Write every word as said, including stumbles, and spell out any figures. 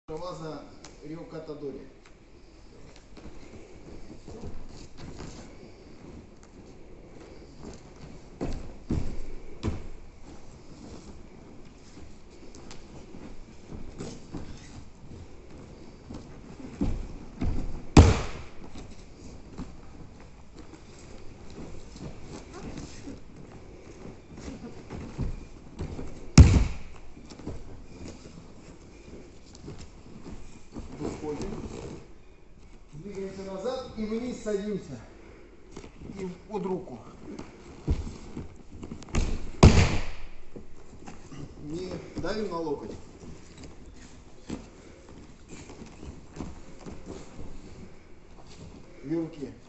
Ваза Рио Катадори. Двигаемся назад и вниз садимся. И под руку. Не давим на локоть. Две руки.